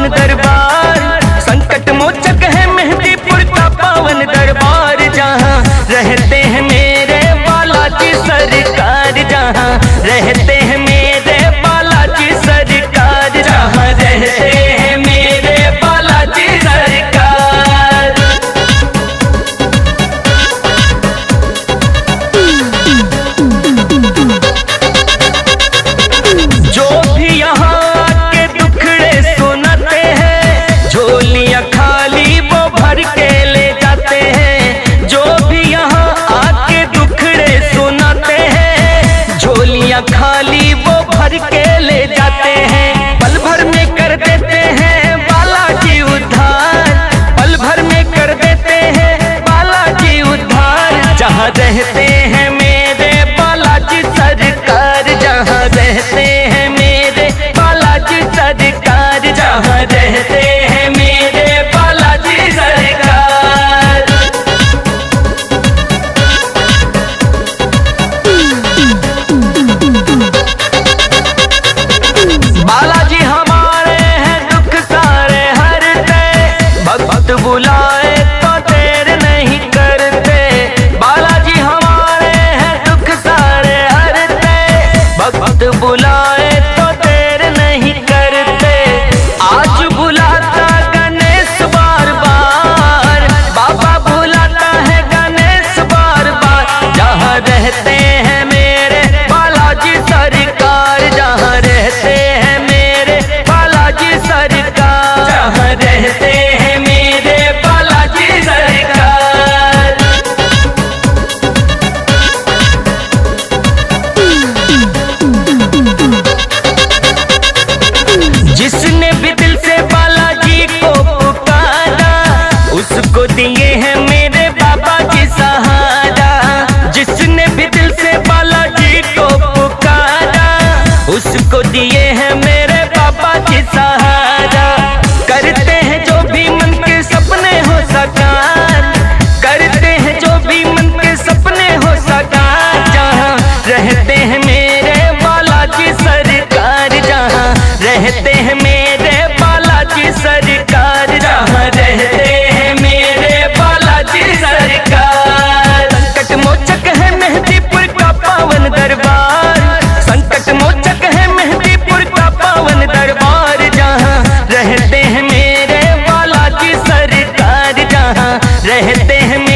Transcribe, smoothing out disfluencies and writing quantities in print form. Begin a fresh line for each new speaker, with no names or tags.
पावन दरबार, संकट मोचक है मेहंदीपुर का पावन दरबार। जहाँ रहते हैं मेरे बालाजी सरकार, जहाँ रहते हैं मेरे बालाजी सरकार, जहाँ रहते हैं मेरे बालाजी सरकार। जो भी यहाँ आके दुखड़े सुनाते हैं, झोलियाँ खाली वो भर के ले जाते हैं। जो भी यहाँ आके दुखड़े सुनाते हैं, झोलियाँ खाली वो भर के ले जाते हैं। पल भर में कर देते हैं बालाजी उद्धार, पल भर में कर देते हैं बालाजी उद्धार। जहाँ रहते हैं मेरे बालाजी सरकार, जहाँ रहते हैं मेरे बालाजी सरकार, जहाँ रहते हैं मेरे बालाजी सरकार। बालाजी हमारे हैं दुख सारे हरते, भक्त बुलाए तो देर नहीं करते। बालाजी हमारे हैं दुख सारे हरते, भक्त बुलाए तो देर नहीं करते। आज बुलाता गणेश बार बार, बाबा बुलाता है गणेश बार बार। जहाँ रहते हैं मेरे बालाजी सरकार, जहाँ रहते हैं मेरे बालाजी सरकार, जहाँ रहते हैं मेरे बालाजी सरकार। जिसने भी दिल से बालाजी को पुकारा, उसको दिए हैं मेरे बाबा जी सहारा। जिसने भी दिल से बालाजी को पुकारा, उसको दिए हैं मेरे बाबा जी सहारा। करते हैं जो भी मन के सपने हो साकार, करते हैं जो भी मन के सपने हो साकार। जहाँ रहते हैं मेरे बालाजी सरकार, जहाँ रहते हैं मेरे बालाजी सरकार, जहाँ रहते हैं मेरे बालाजी सरकार। संकट मोचक है मेहंदीपुर का पावन दरबार, संकट मोचक है मेहंदीपुर का पावन दरबार। जहाँ रहते हैं मेरे बालाजी सरकार, जहाँ रहते हैं